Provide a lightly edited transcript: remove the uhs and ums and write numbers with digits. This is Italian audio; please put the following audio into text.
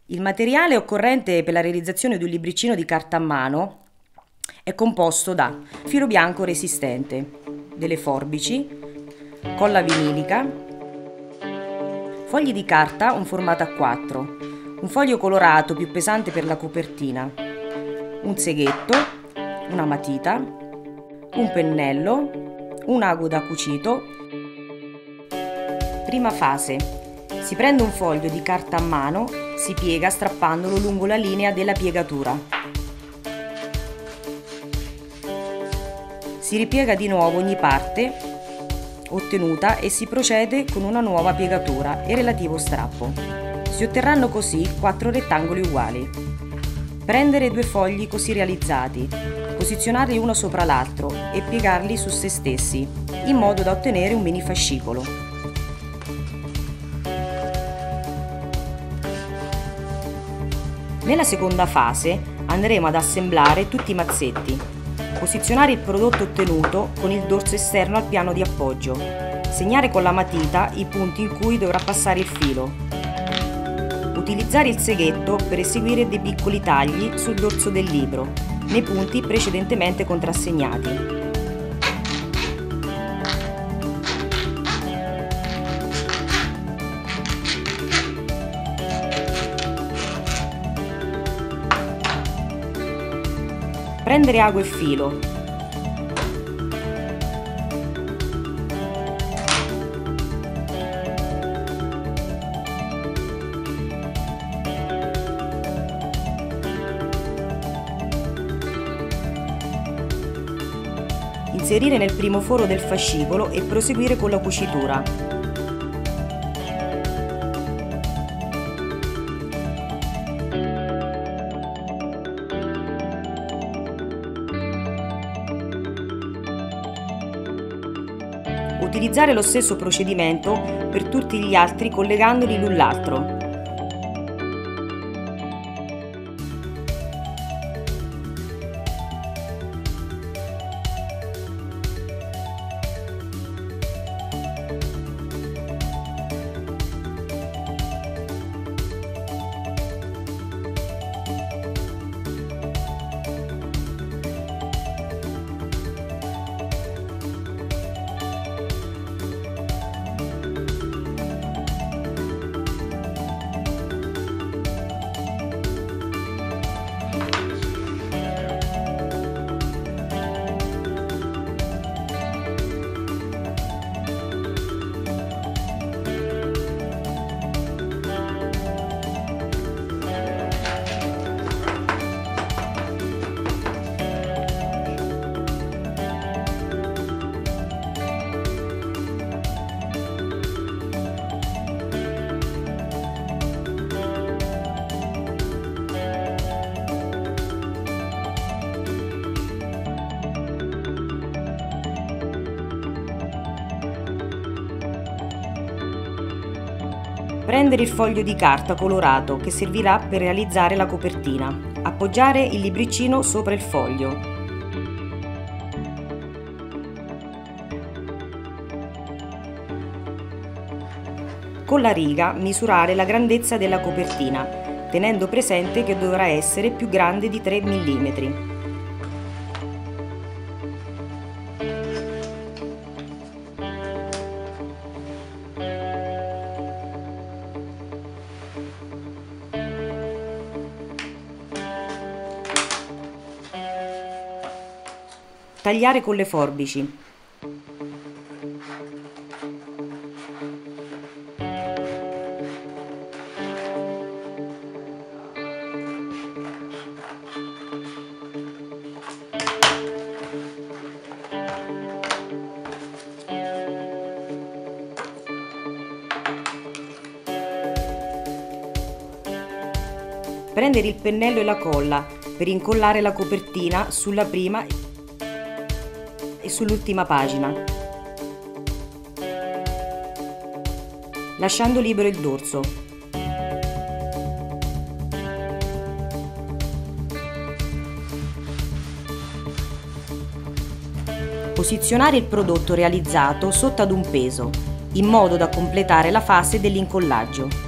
Il materiale occorrente per la realizzazione di un libricino di carta a mano è composto da filo bianco resistente, delle forbici, colla vinilica, fogli di carta un formato A4, un foglio colorato più pesante per la copertina, un seghetto, una matita, un pennello, un ago da cucito. Prima fase. Si prende un foglio di carta a mano, si piega strappandolo lungo la linea della piegatura. Si ripiega di nuovo ogni parte ottenuta e si procede con una nuova piegatura e relativo strappo. Si otterranno così 4 rettangoli uguali. Prendere 2 fogli così realizzati, posizionarli uno sopra l'altro e piegarli su se stessi, in modo da ottenere un mini fascicolo. Nella seconda fase andremo ad assemblare tutti i mazzetti, posizionare il prodotto ottenuto con il dorso esterno al piano di appoggio, segnare con la matita i punti in cui dovrà passare il filo, utilizzare il seghetto per eseguire dei piccoli tagli sul dorso del libro, nei punti precedentemente contrassegnati. Prendere ago e filo. Inserire nel primo foro del fascicolo e proseguire con la cucitura. Utilizzare lo stesso procedimento per tutti gli altri collegandoli l'un l'altro. Prendere il foglio di carta colorato che servirà per realizzare la copertina. Appoggiare il libricino sopra il foglio. Con la riga misurare la grandezza della copertina, tenendo presente che dovrà essere più grande di 3 mm. Tagliare con le forbici. Prendere il pennello e la colla per incollare la copertina sulla prima e sull'ultima pagina, lasciando libero il dorso. Posizionare il prodotto realizzato sotto ad un peso, in modo da completare la fase dell'incollaggio.